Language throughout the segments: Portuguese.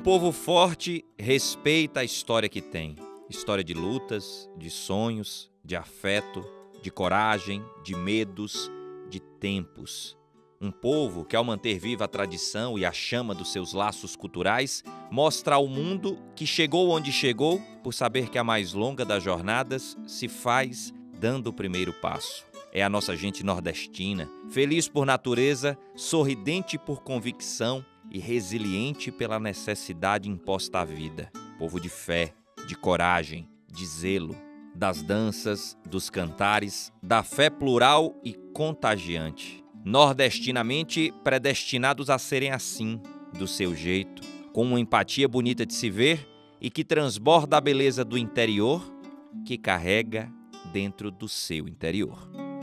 povo forte respeita a história que tem. História de lutas, de sonhos, de afeto, de coragem, de medos, de tempos. Um povo que, ao manter viva a tradição e a chama dos seus laços culturais, mostra ao mundo que chegou onde chegou por saber que a mais longa das jornadas se faz dando o primeiro passo. É a nossa gente nordestina, feliz por natureza, sorridente por convicção e resiliente pela necessidade imposta à vida. Povo de fé, de coragem, de zelo, das danças, dos cantares, da fé plural e contagiante. Nordestinamente predestinados a serem assim, do seu jeito, com uma empatia bonita de se ver e que transborda a beleza do interior que carrega dentro do seu interior.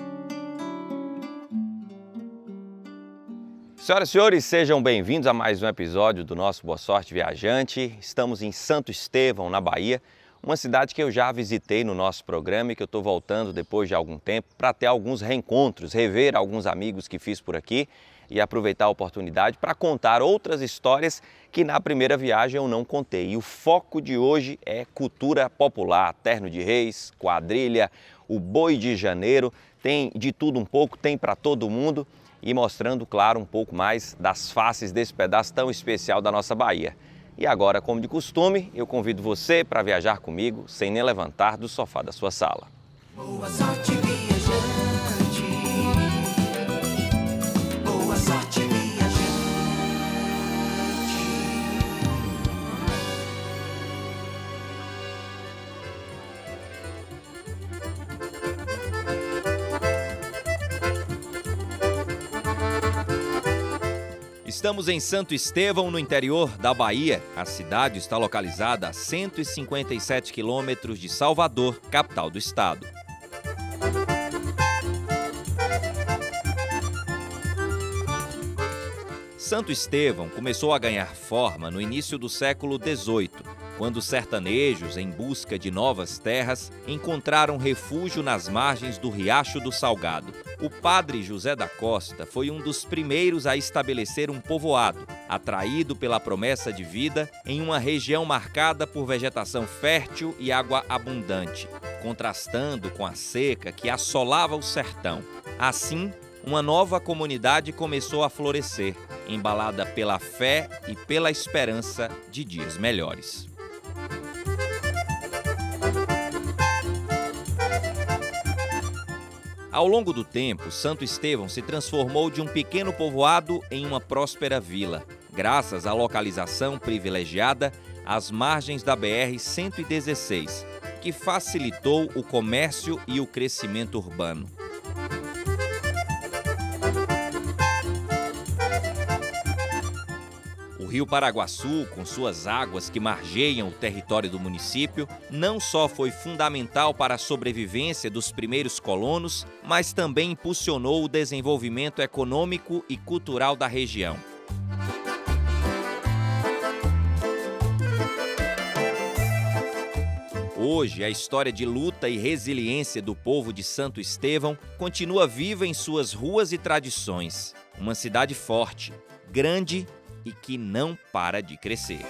Senhoras e senhores, sejam bem-vindos a mais um episódio do nosso Boa Sorte Viajante. Estamos em Santo Estevão, na Bahia, uma cidade que eu já visitei no nosso programa e que eu estou voltando depois de algum tempo para ter alguns reencontros, rever alguns amigos que fiz por aqui e aproveitar a oportunidade para contar outras histórias que na primeira viagem eu não contei. E o foco de hoje é cultura popular, terno de reis, quadrilha, o boi de janeiro, tem de tudo um pouco, tem para todo mundo e mostrando, claro, um pouco mais das faces desse pedaço tão especial da nossa Bahia. E agora, como de costume, eu convido você para viajar comigo sem nem levantar do sofá da sua sala. Boa sorte, viajante. Boa sorte, viajante. Estamos em Santo Estevão, no interior da Bahia. A cidade está localizada a 157 quilômetros de Salvador, capital do estado. Santo Estevão começou a ganhar forma no início do século XVIII, quando os sertanejos, em busca de novas terras, encontraram refúgio nas margens do Riacho do Salgado. O padre José da Costa foi um dos primeiros a estabelecer um povoado, atraído pela promessa de vida em uma região marcada por vegetação fértil e água abundante, contrastando com a seca que assolava o sertão. Assim, uma nova comunidade começou a florescer, embalada pela fé e pela esperança de dias melhores. Ao longo do tempo, Santo Estevão se transformou de um pequeno povoado em uma próspera vila, graças à localização privilegiada às margens da BR-116, que facilitou o comércio e o crescimento urbano. O Rio Paraguaçu, com suas águas que margeiam o território do município, não só foi fundamental para a sobrevivência dos primeiros colonos, mas também impulsionou o desenvolvimento econômico e cultural da região. Hoje, a história de luta e resiliência do povo de Santo Estevão continua viva em suas ruas e tradições. Uma cidade forte, grande e que não para de crescer.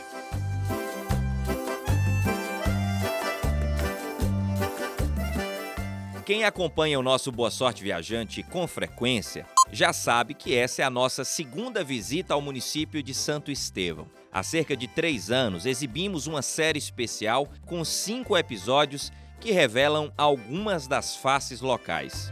Quem acompanha o nosso Boa Sorte Viajante com frequência já sabe que essa é a nossa segunda visita ao município de Santo Estevão. Há cerca de 3 anos, exibimos uma série especial com 5 episódios que revelam algumas das faces locais.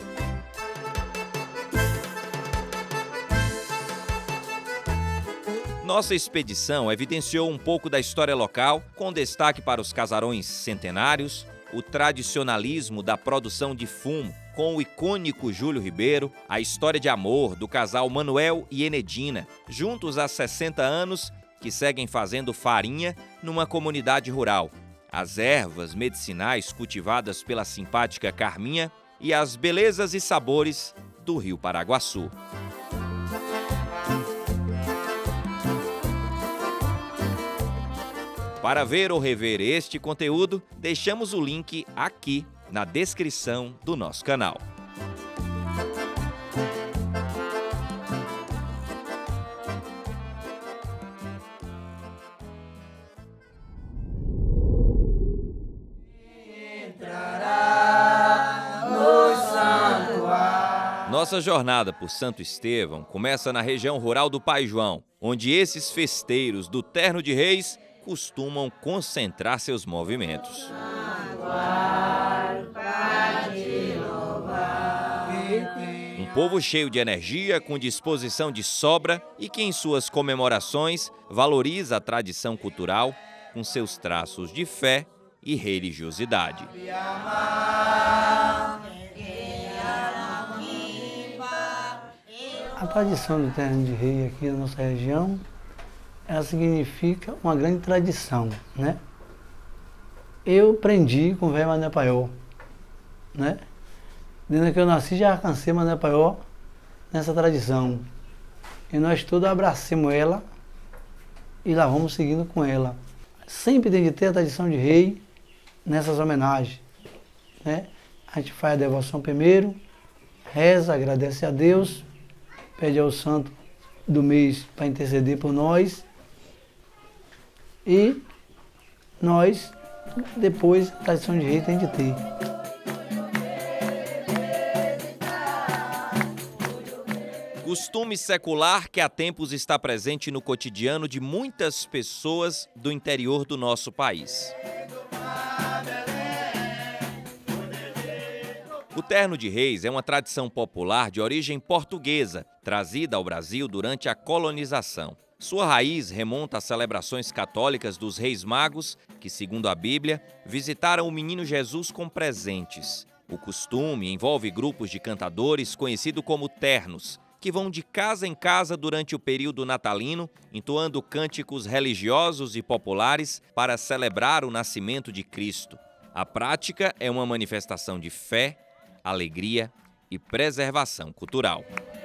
Nossa expedição evidenciou um pouco da história local, com destaque para os casarões centenários, o tradicionalismo da produção de fumo, com o icônico Júlio Ribeiro, a história de amor do casal Manuel e Enedina, juntos há 60 anos, que seguem fazendo farinha numa comunidade rural, as ervas medicinais cultivadas pela simpática Carminha e as belezas e sabores do Rio Paraguaçu. Para ver ou rever este conteúdo, deixamos o link aqui na descrição do nosso canal. Nossa jornada por Santo Estevão começa na região rural do Pai João, onde esses festeiros do Terno de Reis costumam concentrar seus movimentos. Um povo cheio de energia, com disposição de sobra e que em suas comemorações valoriza a tradição cultural com seus traços de fé e religiosidade. A tradição do Terno de Rei aqui na nossa região, ela significa uma grande tradição, né? Eu aprendi com o velho Mané Paiol, né? Desde que eu nasci já alcancei Mané Paiol nessa tradição. E nós todos abracemos ela e lá vamos seguindo com ela. Sempre tem de ter a tradição de rei nessas homenagens, né? A gente faz a devoção primeiro, reza, agradece a Deus, pede ao santo do mês para interceder por nós e nós, depois, a tradição de rei tem de ter. Costume secular que há tempos está presente no cotidiano de muitas pessoas do interior do nosso país. O Terno de Reis é uma tradição popular de origem portuguesa, trazida ao Brasil durante a colonização. Sua raiz remonta às celebrações católicas dos Reis Magos, que, segundo a Bíblia, visitaram o menino Jesus com presentes. O costume envolve grupos de cantadores conhecidos como ternos, que vão de casa em casa durante o período natalino, entoando cânticos religiosos e populares para celebrar o nascimento de Cristo. A prática é uma manifestação de fé, alegria e preservação cultural.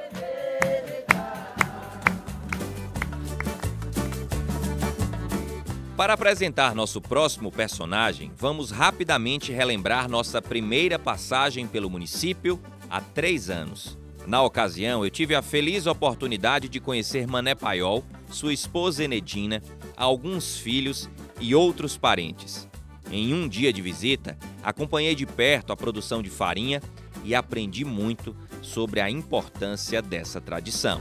Para apresentar nosso próximo personagem, vamos rapidamente relembrar nossa primeira passagem pelo município há 3 anos. Na ocasião, eu tive a feliz oportunidade de conhecer Mané Paiol, sua esposa Enedina, alguns filhos e outros parentes. Em um dia de visita, acompanhei de perto a produção de farinha e aprendi muito sobre a importância dessa tradição.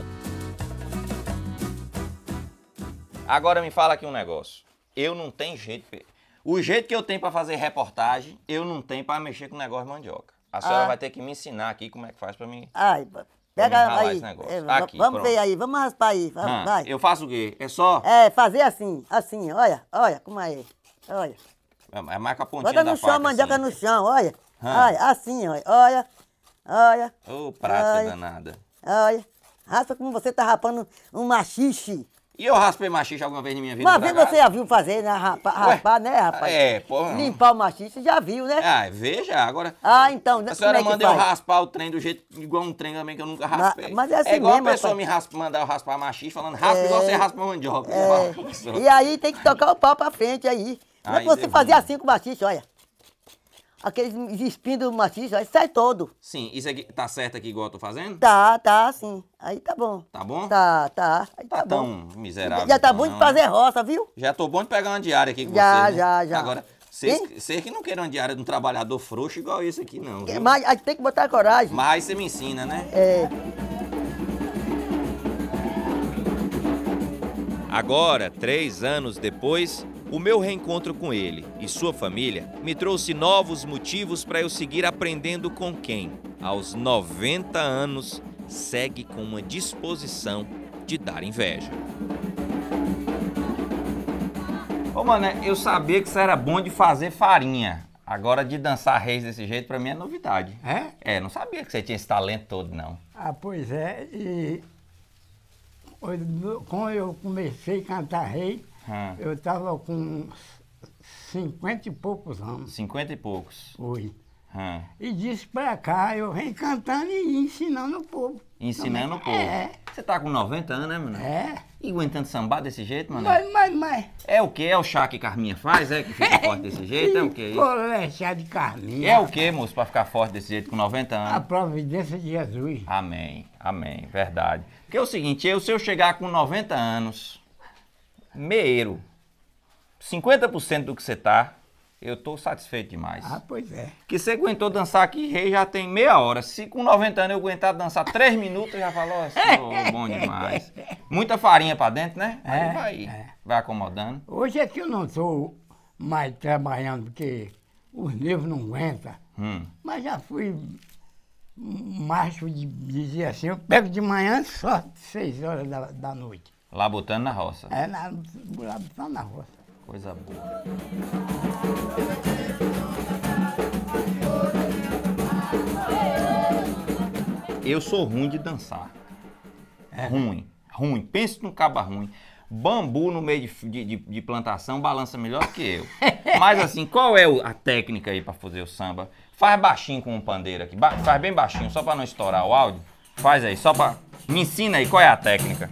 Agora me fala aqui um negócio. Eu não tenho jeito. O jeito que eu tenho para fazer reportagem, eu não tenho para mexer com o negócio de mandioca. A senhora vai ter que me ensinar aqui como é que faz para mim. Ai, pega aí. Aqui, vamos pronto. ver aí, vamos raspar aí. Vai. Eu faço o quê? É só... É, fazer assim, olha como é. Olha. É mais com a pontinha Bota da no faca, chão, a mandioca assim. no chão, olha. Olha, assim, olha. Ô, prática olha, danada. Olha. Raspa como você tá rapando um machixe. E eu raspei machixe alguma vez na minha vida? Uma vez você já viu fazer, né? Raspar, né, rapaz? É, pô. Limpar o machixe, já viu, né? Ah, veja, agora... Então, A senhora como é manda que eu faz? raspar o trem do jeito, igual um trem também que eu nunca raspei. Mas é assim é igual mesmo, a pessoa rapaz. mandar eu raspar machixe, falando raspa igual você raspa mandioca. E aí tem que tocar o pau pra frente aí. Não é Aí pra você derruba. fazer assim com o machixe, olha. Aqueles espinhos do machixe, aí sai todo. Sim, isso aqui tá certo aqui igual eu tô fazendo? Tá, sim. Aí tá bom. Tá bom? Tá. Aí Tá tá bom. tão miserável. Já tá então, bom de não, fazer roça, viu? Já tô bom de pegar uma diária aqui com Já, vocês, né? já. Agora, vocês que não queiram uma diária de um trabalhador frouxo igual esse aqui, não, viu? Mas aí tem que botar coragem. Mas aí você me ensina, né? É. Agora, 3 anos depois, o meu reencontro com ele e sua família me trouxe novos motivos para eu seguir aprendendo com quem, aos 90 anos, segue com uma disposição de dar inveja. Ô, Mané, eu sabia que você era bom de fazer farinha. Agora, de dançar reis desse jeito, pra mim é novidade. É? Não sabia que você tinha esse talento todo, não. Ah, pois é, e quando eu comecei a cantar rei, eu estava com 50 e poucos anos. 50 e poucos. Foi. E disse pra cá, eu venho cantando e ensinando o povo. Ensinando o povo. É. Você tá com 90 anos, né, mano? É. E aguentando sambar desse jeito, mano? Mas... É o quê? É o chá que Carminha faz, é? Que fica forte desse jeito? É o quê? É chá de carninha. É o quê, moço, pra ficar forte desse jeito com 90 A anos? providência de Jesus. Amém, amém, verdade. Porque é o seguinte, se eu chegar com 90 anos, meiro, 50% do que você tá, eu tô satisfeito demais. Ah, pois é. Que você aguentou dançar aqui, rei, já tem meia hora. Se com 90 anos eu aguentar dançar 3 minutos, eu já falou assim, bom demais. Muita farinha pra dentro, né? Aí vai acomodando. Hoje é que eu não estou mais trabalhando, porque os nervos não aguentam. Mas já fui macho de dizer assim, eu pego de manhã só 6 horas da noite. Lá botando na roça. Lá botando na roça. Coisa boa. Eu sou ruim de dançar. Ruim. Pense num caba ruim. Bambu no meio de plantação balança melhor que eu. Mas assim, qual é a técnica aí pra fazer o samba? Faz baixinho com um pandeiro aqui. Faz bem baixinho, só pra não estourar o áudio. Faz aí, só pra... Me ensina aí, qual é a técnica?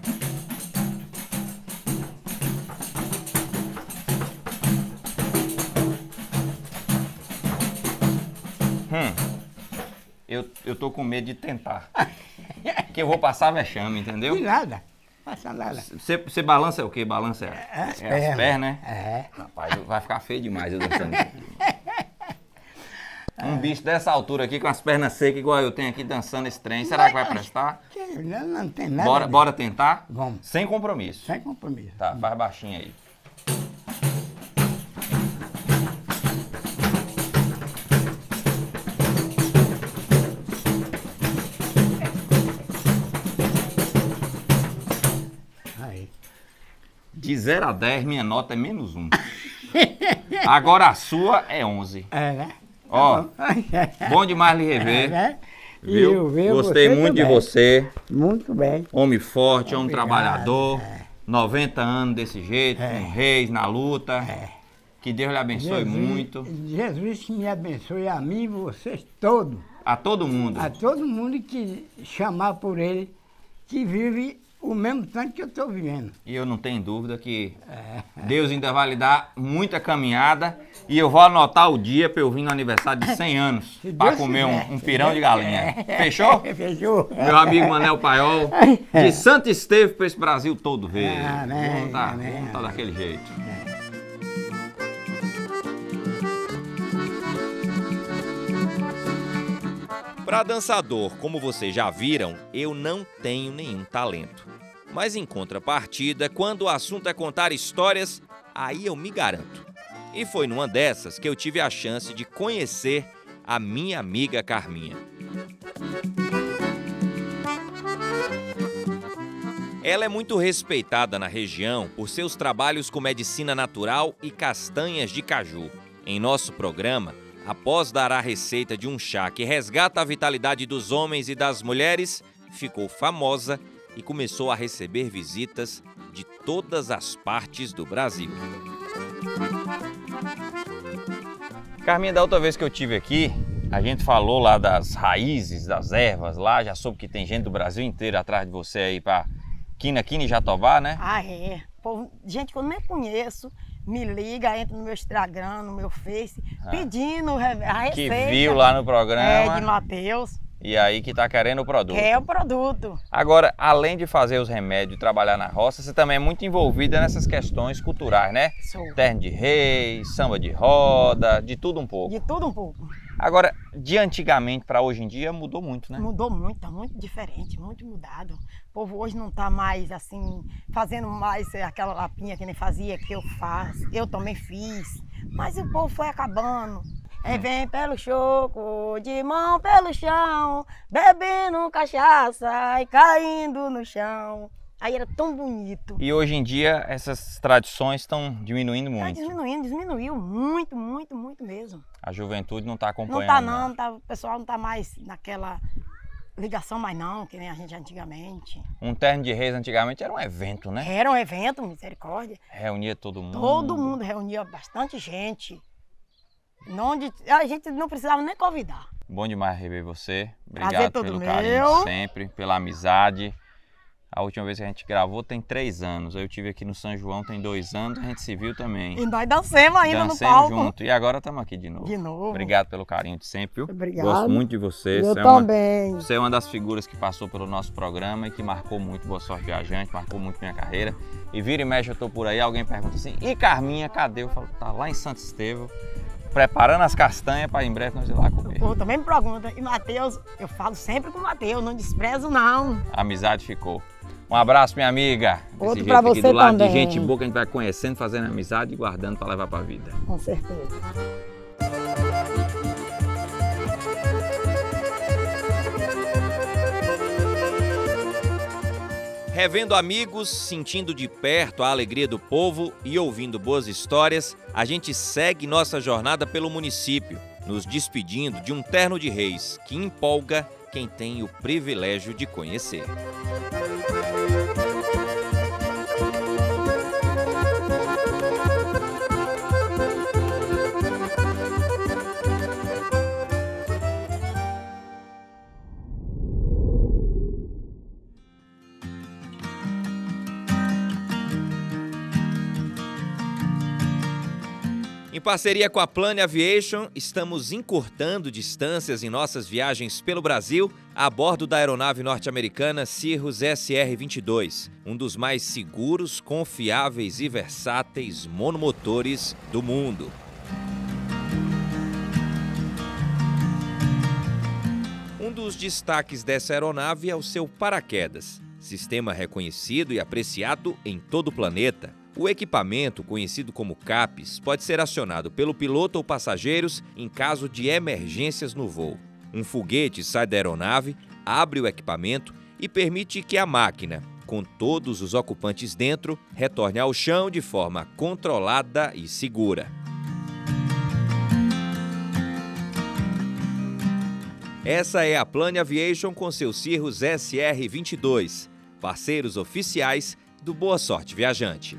Eu tô com medo de tentar. Que eu vou passar vexame, entendeu? E nada. Passa nada. Você balança o quê? Balança as pernas, né? É. Rapaz, vai ficar feio demais eu dançando. Um bicho dessa altura aqui, com as pernas secas, igual eu tenho aqui, dançando esse trem. Será que vai prestar? Não tem nada. Bora tentar? Vamos. Sem compromisso. Sem compromisso. Tá, faz baixinho aí. De 0 a 10, minha nota é -1. Agora a sua é 11. Né? Ó, bom demais lhe rever. Né? Viu? Gostei muito de você. Muito bem. Homem forte, homem Obrigado. trabalhador. 90 anos desse jeito, com reis na luta. Que Deus lhe abençoe muito. Jesus que me abençoe a mim e vocês todos. A todo mundo. A todo mundo que chamar por ele, que vive o mesmo tanto que eu estou vivendo. E eu não tenho dúvida que Deus ainda vai lhe dar muita caminhada. E eu vou anotar o dia para eu vir no aniversário de 100 anos. Para comer um pirão de galinha. Fechou? Fechou. Meu amigo Manel Paiol, de Santo Estevão para esse Brasil todo ver. Amém, Vamos tá daquele jeito. Para dançador, como vocês já viram, eu não tenho nenhum talento. Mas em contrapartida, quando o assunto é contar histórias, aí eu me garanto. E foi numa dessas que eu tive a chance de conhecer a minha amiga Carminha. Ela é muito respeitada na região por seus trabalhos com medicina natural e castanhas de caju. Em nosso programa, após dar a receita de um chá que resgata a vitalidade dos homens e das mulheres, ficou famosa e começou a receber visitas de todas as partes do Brasil. Carminha, da outra vez que eu estive aqui, a gente falou lá das raízes, das ervas lá, já soube que tem gente do Brasil inteiro atrás de você aí para Quina e Jatobá, né? Gente que eu nem conheço, me liga, entra no meu Instagram, no meu Face, pedindo a receita. Que viu lá no programa. De Mateus. E aí que tá querendo o produto. É o produto. Agora, além de fazer os remédios e trabalhar na roça, você também é muito envolvida nessas questões culturais, né? Sou. Terno de reis, samba de roda, de tudo um pouco. De tudo um pouco. Agora, de antigamente para hoje em dia, mudou muito, né? Mudou muito, tá muito diferente, muito mudado. O povo hoje não tá mais assim, fazendo mais aquela lapinha que nem fazia, que eu faço. Eu também fiz. Mas o povo foi acabando. Vem pelo choco, de mão pelo chão, bebendo cachaça e caindo no chão. Aí era tão bonito. E hoje em dia essas tradições estão diminuindo muito. Diminuiu muito, muito, muito mesmo. A juventude não está acompanhando. Não tá, o pessoal não tá mais naquela ligação mais não, que nem a gente antigamente. Um terno de reis antigamente era um evento, né? Era um evento, misericórdia. Reunia todo mundo. Todo mundo reunia bastante gente. A gente não precisava nem convidar. Bom demais rever você. Prazer Obrigado todo pelo meu. carinho de sempre, pela amizade. A última vez que a gente gravou tem 3 anos. Eu estive aqui no São João tem 2 anos, a gente se viu também. E nós dancemos ainda no Dancemos palco. junto. E agora estamos aqui de novo. De novo. Obrigado pelo carinho de sempre, viu? Obrigado. Gosto muito de você. Eu Você também. Você é uma das figuras que passou pelo nosso programa e que marcou muito Boa Sorte Viajante, marcou muito minha carreira. E vira e mexe eu tô por aí, alguém pergunta assim, e Carminha, cadê? Eu falo, tá lá em Santo Estevão. preparando as castanhas para em breve nós ir lá comer. O povo também me pergunta. E Matheus, eu falo sempre com o Matheus, não desprezo não. A amizade ficou. Um abraço, minha amiga. Outro Desse pra jeito aqui, você do lado também. de gente boa que a gente vai conhecendo, fazendo amizade e guardando para levar para a vida. Com certeza. Revendo amigos, sentindo de perto a alegria do povo e ouvindo boas histórias, a gente segue nossa jornada pelo município, nos despedindo de um terno de reis que empolga quem tem o privilégio de conhecer. Em parceria com a Plane Aviation, estamos encurtando distâncias em nossas viagens pelo Brasil a bordo da aeronave norte-americana Cirrus SR-22, um dos mais seguros, confiáveis e versáteis monomotores do mundo. Um dos destaques dessa aeronave é o seu paraquedas, sistema reconhecido e apreciado em todo o planeta. O equipamento, conhecido como CAPES, pode ser acionado pelo piloto ou passageiros em caso de emergências no voo. Um foguete sai da aeronave, abre o equipamento e permite que a máquina, com todos os ocupantes dentro, retorne ao chão de forma controlada e segura. Essa é a Plane Aviation com seu Cirrus SR-22, parceiros oficiais do Boa Sorte Viajante.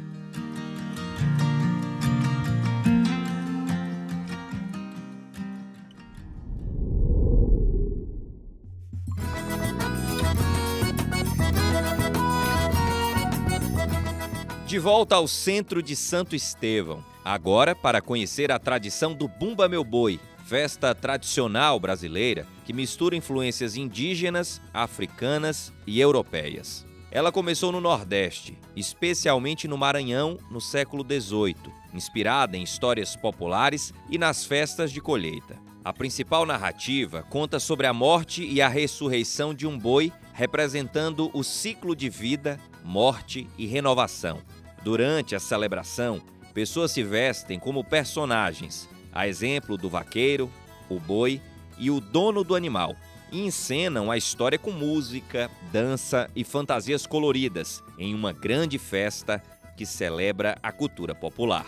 De volta ao centro de Santo Estevão, agora para conhecer a tradição do Bumba Meu Boi, festa tradicional brasileira que mistura influências indígenas, africanas e europeias. Ela começou no Nordeste, especialmente no Maranhão, no século XVIII, inspirada em histórias populares e nas festas de colheita. A principal narrativa conta sobre a morte e a ressurreição de um boi, representando o ciclo de vida, morte e renovação. Durante a celebração, pessoas se vestem como personagens, a exemplo do vaqueiro, o boi e o dono do animal, e encenam a história com música, dança e fantasias coloridas em uma grande festa que celebra a cultura popular.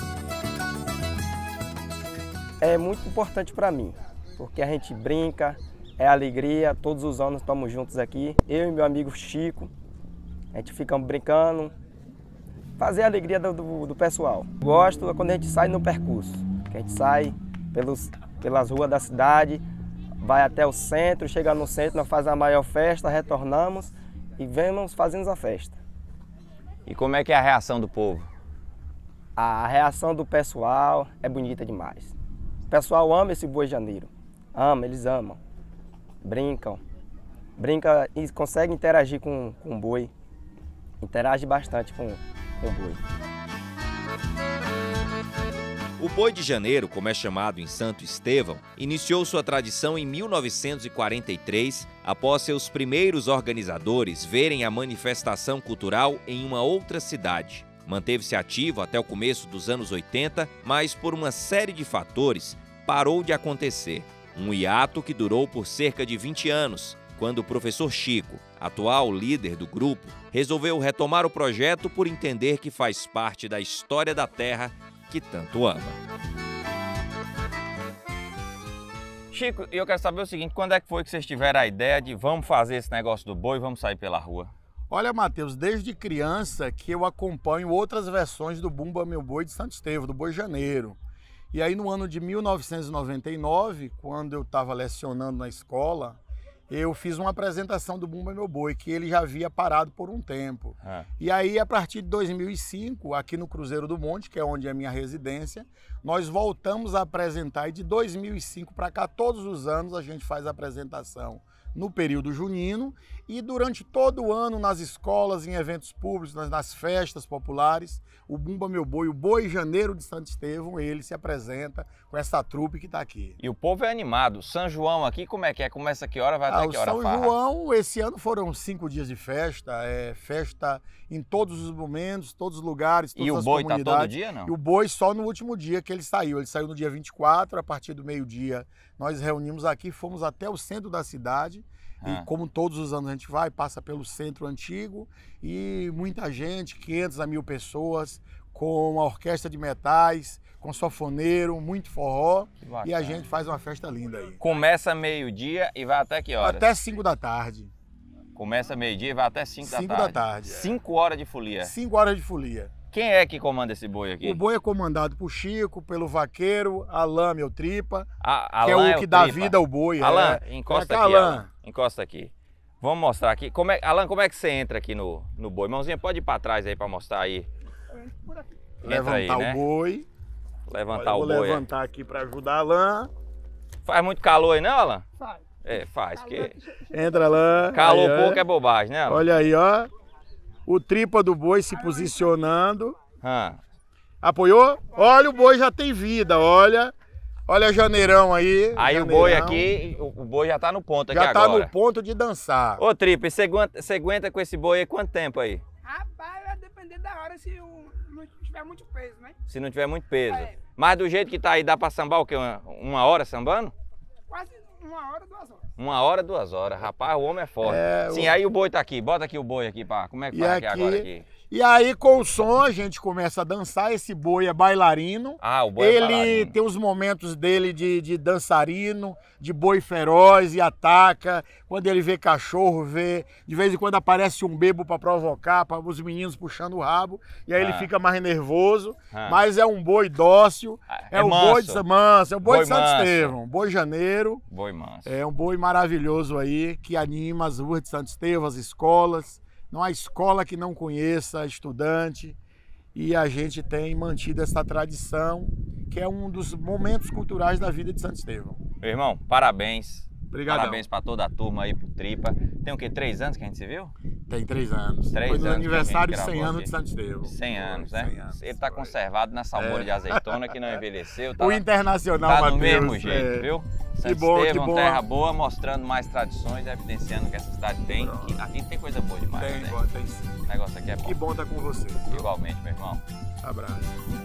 É muito importante para mim, porque a gente brinca, é alegria, todos os anos estamos juntos aqui, eu e meu amigo Chico, a gente fica brincando, fazer a alegria do pessoal. Gosto quando a gente sai no percurso, que a gente sai pelas ruas da cidade, vai até o centro, chega no centro, nós fazemos a maior festa, retornamos e vemos fazendo a festa. E como é que é a reação do povo? A reação do pessoal é bonita demais. O pessoal ama esse Boi Janeiro, eles amam, brincam e conseguem interagir com o boi, interage bastante com o boi. O Boi de Janeiro, como é chamado em Santo Estevão, iniciou sua tradição em 1943, após seus primeiros organizadores verem a manifestação cultural em uma outra cidade. Manteve-se ativo até o começo dos anos 80, mas por uma série de fatores parou de acontecer. Um hiato que durou por cerca de 20 anos, quando o professor Chico, atual líder do grupo, resolveu retomar o projeto por entender que faz parte da história da terra que tanto ama. Chico, eu quero saber o seguinte, quando é que foi que vocês tiveram a ideia de vamos fazer esse negócio do boi, vamos sair pela rua? Olha, Matheus, desde criança que eu acompanho outras versões do Bumba Meu Boi de Santo Estevão, do Boi Janeiro. E aí no ano de 1999, quando eu estava lecionando na escola, eu fiz uma apresentação do Bumba Meu Boi, que ele já havia parado por um tempo. E aí, a partir de 2005, aqui no Cruzeiro do Monte, que é onde é a minha residência, nós voltamos a apresentar. E de 2005 para cá, todos os anos, a gente faz a apresentação no período junino e durante todo o ano nas escolas, em eventos públicos, nas festas populares, o Bumba Meu Boi, o Boi Janeiro de Santo Estevão, ele se apresenta com essa trupe que está aqui. E o povo é animado. São João aqui, como é que é? Começa que hora, vai até que hora? O São João, esse ano foram 5 dias de festa, festa em todos os momentos, todos os lugares, todas as comunidades. E o boi tá todo dia, não? E o boi só no último dia que ele saiu. Ele saiu no dia 24, a partir do meio-dia nós reunimos aqui, fomos até o centro da cidade. E como todos os anos a gente vai, passa pelo centro antigo e muita gente, 500 a 1000 pessoas, com uma orquestra de metais, com sanfoneiro, muito forró. E a gente faz uma festa linda aí. Começa meio-dia e vai até que horas? Até 5 da tarde. Começa meio-dia e vai até 5 da tarde? 5 da tarde. 5 horas de folia? 5 horas de folia. Quem é que comanda esse boi aqui? O boi é comandado por Chico, pelo vaqueiro, Alain, meu tripa, que é o que dá vida ao boi. Alain, encosta aqui, Alain. Encosta aqui. Vamos mostrar aqui. Alain, como é que você entra aqui no boi? Mãozinha, pode ir para trás aí para mostrar aí. Levantar o boi. Levantar o boi. Vou levantar aqui para ajudar Alain. Faz muito calor aí, não, Alain? Faz. Faz. Entra, Alain. Calor aí, pouco é bobagem, né, Alain? Olha aí, ó. O tripa do boi se posicionando. Apoiou? Olha, o boi já tem vida, olha. Olha janeirão aí. Aí janeirão. O boi aqui, o boi já tá no ponto aqui agora. Já tá no ponto de dançar. Ô, tripa, você aguenta com esse boi aí quanto tempo aí? Rapaz, vai depender da hora se não tiver muito peso, né? Se não tiver muito peso. Mas do jeito que tá aí, dá pra sambar o quê? Uma hora sambando? Quase 1 hora, 2 horas. 1 hora, 2 horas. Rapaz, o homem é forte. Sim, aí o boi tá aqui. Bota aqui o boi aqui, pá. Como é que faz aqui agora aqui? E aí, com o som, a gente começa a dançar. Esse boi é bailarino. O boi é bailarino. Ele tem os momentos dele de dançarino, de boi feroz e ataca. Quando ele vê cachorro, de vez em quando aparece um bebo para provocar, para os meninos puxando o rabo. E aí ele fica mais nervoso. Mas é um boi dócil. É o boi de manso, é o boi de Santo Estevão. Boi janeiro. Boi manso. É um boi maravilhoso aí, que anima as ruas de Santo Estevão, as escolas. Não há escola que não conheça estudante, e a gente tem mantido essa tradição, que é um dos momentos culturais da vida de Santo Estevão. Meu irmão, parabéns. Obrigadão. Parabéns para toda a turma aí, pro Tripa. Tem o quê? 3 anos que a gente se viu? Tem 3 anos. 3 Foi no anos aniversário de 100 anos de Santo Estevão. 100 anos, né? 100 anos. Ele tá conservado na salmoura de azeitona, que não envelheceu. Tá o internacional, tá Mateus, do mesmo jeito, viu? Santo bom, Estevão, terra boa, mostrando mais tradições, evidenciando que essa cidade tem. Que aqui tem coisa boa demais, tem, né? Tem sim. O negócio aqui é bom. Que bom estar com você. Igualmente, meu irmão. Abraço.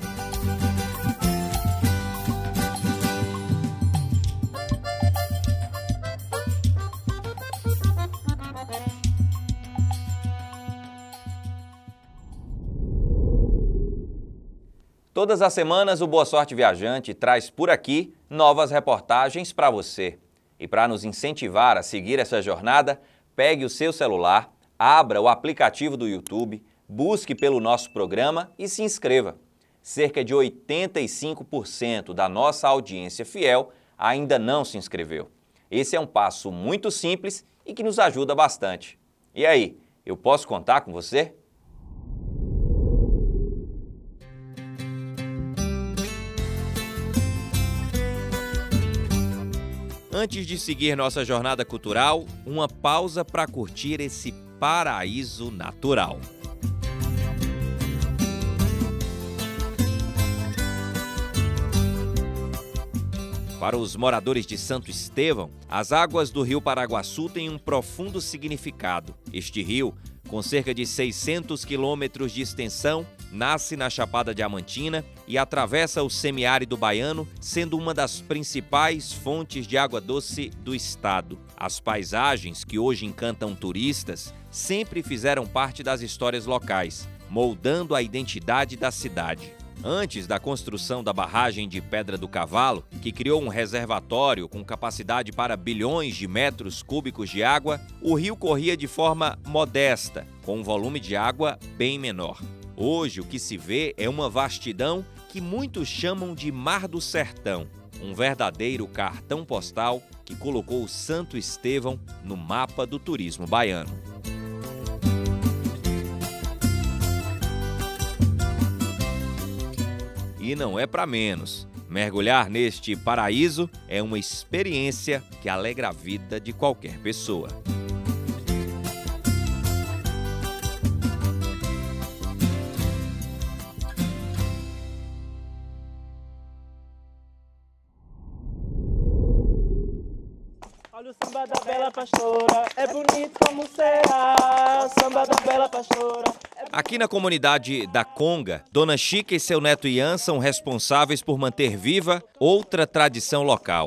Todas as semanas o Boa Sorte Viajante traz por aqui novas reportagens para você. E para nos incentivar a seguir essa jornada, pegue o seu celular, abra o aplicativo do YouTube, busque pelo nosso programa e se inscreva. Cerca de 85% da nossa audiência fiel ainda não se inscreveu. Esse é um passo muito simples e que nos ajuda bastante. E aí, eu posso contar com você? Antes de seguir nossa jornada cultural, uma pausa para curtir esse paraíso natural. Para os moradores de Santo Estevão, as águas do rio Paraguaçu têm um profundo significado. Este rio, com cerca de 600 quilômetros de extensão, nasce na Chapada Diamantina e atravessa o semiárido baiano, sendo uma das principais fontes de água doce do estado. As paisagens que hoje encantam turistas sempre fizeram parte das histórias locais, moldando a identidade da cidade. Antes da construção da barragem de Pedra do Cavalo, que criou um reservatório com capacidade para bilhões de metros cúbicos de água, o rio corria de forma modesta, com um volume de água bem menor. Hoje o que se vê é uma vastidão que muitos chamam de Mar do Sertão. um verdadeiro cartão postal que colocou o Santo Estevão no mapa do turismo baiano. E não é para menos. Mergulhar neste paraíso é uma experiência que alegra a vida de qualquer pessoa. Olha o samba da bela pastora, é bonito como será, samba da bela pastora. Aqui na comunidade da Conga, Dona Chica e seu neto Ian são responsáveis por manter viva outra tradição local.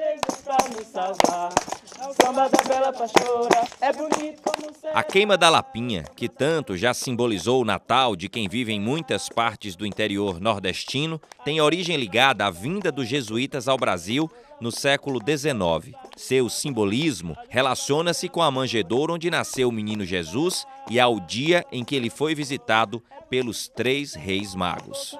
A queima da lapinha, que tanto já simbolizou o Natal de quem vive em muitas partes do interior nordestino, tem origem ligada à vinda dos jesuítas ao Brasil no século XIX. Seu simbolismo relaciona-se com a manjedoura onde nasceu o menino Jesus e ao dia em que ele foi visitado pelos 3 reis magos.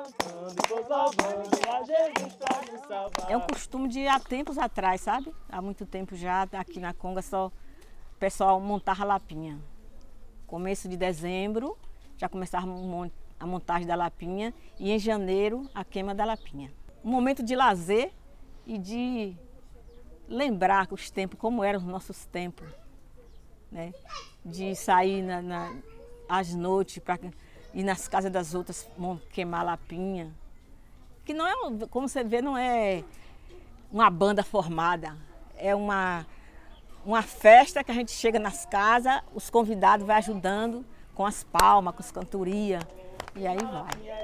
É um costume de há tempos atrás, sabe? Há muito tempo já, aqui na Conga, só o pessoal montava lapinha. Começo de dezembro, já começava a montagem da lapinha e em janeiro a queima da lapinha. Um momento de lazer e de lembrar os tempos, como eram os nossos tempos, né? De sair às noites para ir nas casas das outras queimar lapinha. Que não é, como você vê, não é uma banda formada, é uma festa que a gente chega nas casas, os convidados vão ajudando com as palmas, com as cantorias, e aí vai.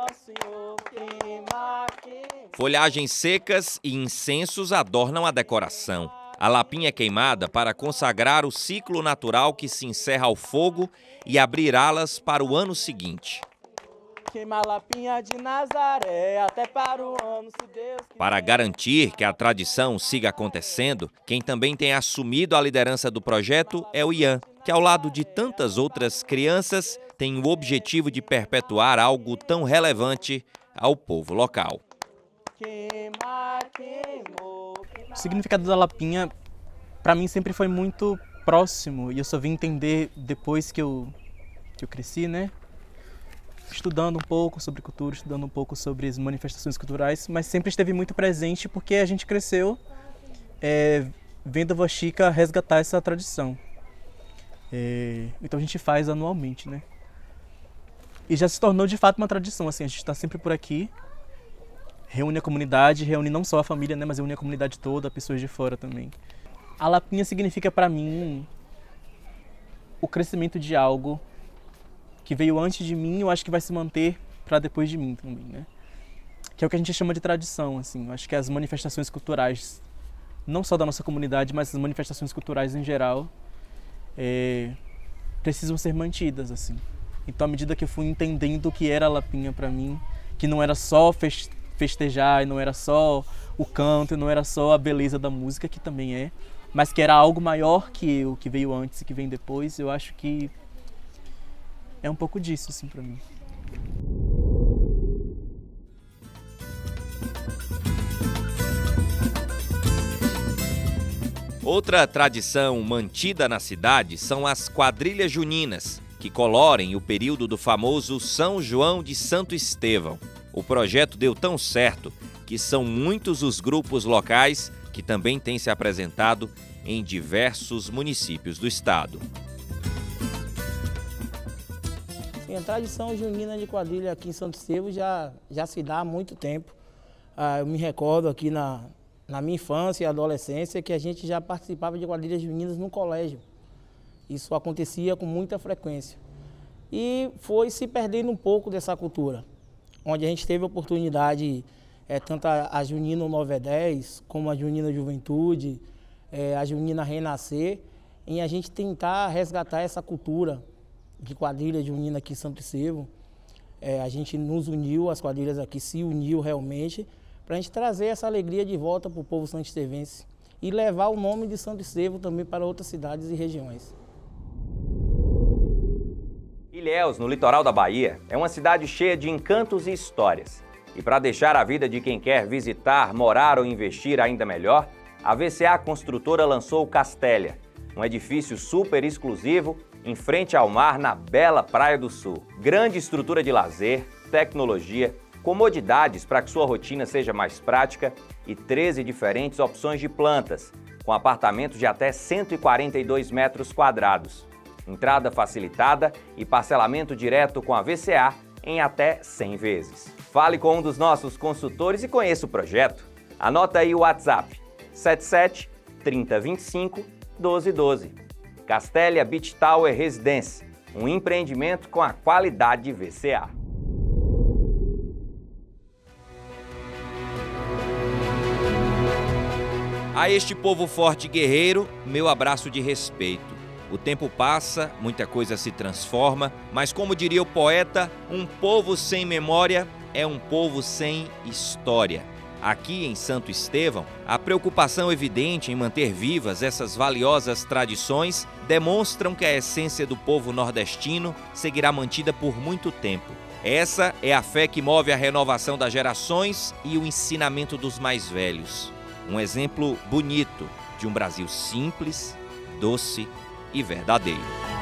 Folhagens secas e incensos adornam a decoração. A lapinha é queimada para consagrar o ciclo natural que se encerra ao fogo e abrir alas para o ano seguinte. Queima a lapinha de Nazaré, até para o ano, se Deus quiser. Para garantir que a tradição siga acontecendo, quem também tem assumido a liderança do projeto é o Ian, que ao lado de tantas outras crianças tem o objetivo de perpetuar algo tão relevante ao povo local. O significado da lapinha, para mim, sempre foi muito próximo e eu só vim entender depois que eu cresci, né? Estudando um pouco sobre cultura, estudando um pouco sobre as manifestações culturais, mas sempre esteve muito presente porque a gente cresceu vendo a Vó Chica resgatar essa tradição. Então a gente faz anualmente, né? E já se tornou de fato uma tradição, assim, a gente está sempre por aqui, reúne a comunidade, reúne não só a família, né, mas reúne a comunidade toda, pessoas de fora também. A lapinha significa para mim o crescimento de algo que veio antes de mim, eu acho que vai se manter para depois de mim também, né? Que é o que a gente chama de tradição, assim. Eu acho que as manifestações culturais, não só da nossa comunidade, mas as manifestações culturais em geral, precisam ser mantidas, assim. Então, à medida que eu fui entendendo o que era a lapinha para mim, que não era só festejar, e não era só o canto, e não era só a beleza da música, que também é, mas que era algo maior que eu, que veio antes e que vem depois, eu acho que é um pouco disso, assim, para mim. Outra tradição mantida na cidade são as quadrilhas juninas, que colorem o período do famoso São João de Santo Estevão. O projeto deu tão certo que são muitos os grupos locais que também têm se apresentado em diversos municípios do estado. A tradição junina de quadrilha aqui em Santo Estevão já se dá há muito tempo. Eu me recordo aqui na minha infância e adolescência que a gente já participava de quadrilhas juninas no colégio. Isso acontecia com muita frequência. E foi se perdendo um pouco dessa cultura, onde a gente teve a oportunidade, tanto a Junina 9/10, como a Junina Juventude, a Junina Renascer, em a gente tentar resgatar essa cultura de quadrilha junina aqui em Santo Estevão. A gente nos uniu, as quadrilhas aqui se uniu realmente, para a gente trazer essa alegria de volta para o povo santo-estevense e levar o nome de Santo Estevão também para outras cidades e regiões. Ilhéus, no litoral da Bahia, é uma cidade cheia de encantos e histórias. E para deixar a vida de quem quer visitar, morar ou investir ainda melhor, a VCA Construtora lançou o Castélia, um edifício super exclusivo em frente ao mar na bela Praia do Sul. Grande estrutura de lazer, tecnologia, comodidades para que sua rotina seja mais prática e 13 diferentes opções de plantas, com apartamentos de até 142 metros quadrados. Entrada facilitada e parcelamento direto com a VCA em até 100 vezes. Fale com um dos nossos consultores e conheça o projeto. Anota aí o WhatsApp 77 3025 1212. Castélia Beach Tower Residência, um empreendimento com a qualidade de VCA. A este povo forte e guerreiro, meu abraço de respeito. O tempo passa, muita coisa se transforma, mas como diria o poeta, um povo sem memória é um povo sem história. Aqui em Santo Estevão, a preocupação evidente em manter vivas essas valiosas tradições demonstram que a essência do povo nordestino seguirá mantida por muito tempo. Essa é a fé que move a renovação das gerações e o ensinamento dos mais velhos. Um exemplo bonito de um Brasil simples, doce e verdadeiro.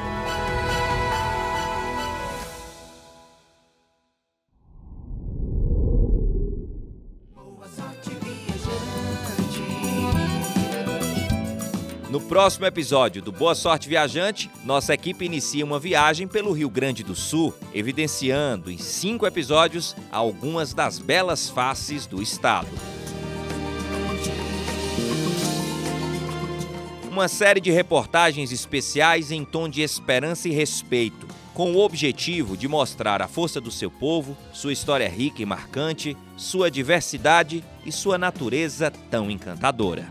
No próximo episódio do Boa Sorte Viajante, nossa equipe inicia uma viagem pelo Rio Grande do Sul, evidenciando em 5 episódios algumas das belas faces do estado. Uma série de reportagens especiais em tom de esperança e respeito, com o objetivo de mostrar a força do seu povo, sua história rica e marcante, sua diversidade e sua natureza tão encantadora.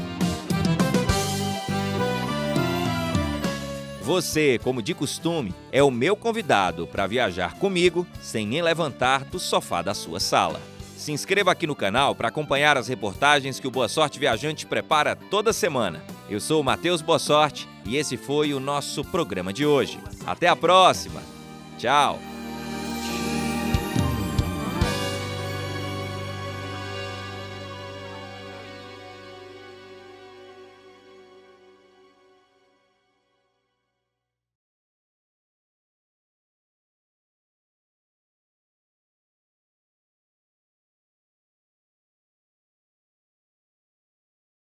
Você, como de costume, é o meu convidado para viajar comigo sem nem levantar do sofá da sua sala. Se inscreva aqui no canal para acompanhar as reportagens que o Boa Sorte Viajante prepara toda semana. Eu sou o Matheus Boa Sorte e esse foi o nosso programa de hoje. Até a próxima! Tchau!